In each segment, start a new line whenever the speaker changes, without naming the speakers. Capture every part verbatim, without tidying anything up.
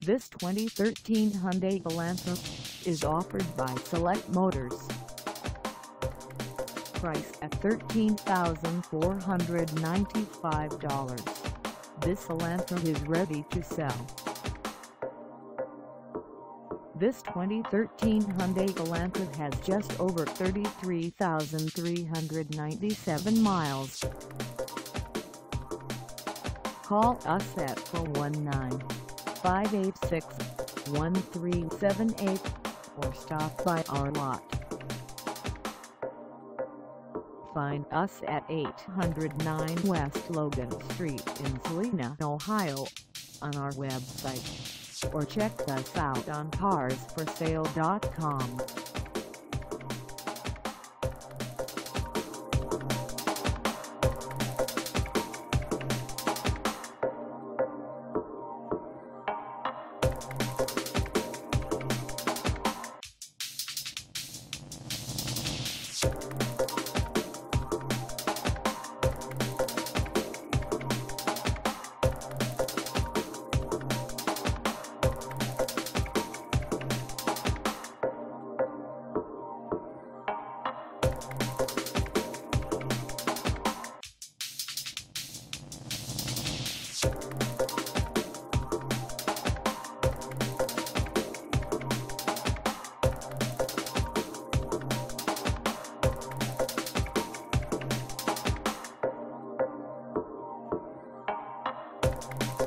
This twenty thirteen Hyundai Elantra is offered by Select Motors. Price at thirteen thousand four hundred ninety-five dollars. This Elantra is ready to sell. This twenty thirteen Hyundai Elantra has just over thirty-three thousand three hundred ninety-seven miles. Call us at four one nine, five eight six, one three seven eight or stop by our lot. Find us at eight oh nine West Logan Street in Celina, Ohio, on our website, or check us out on cars for sale dot com.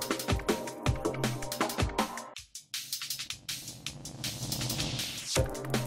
You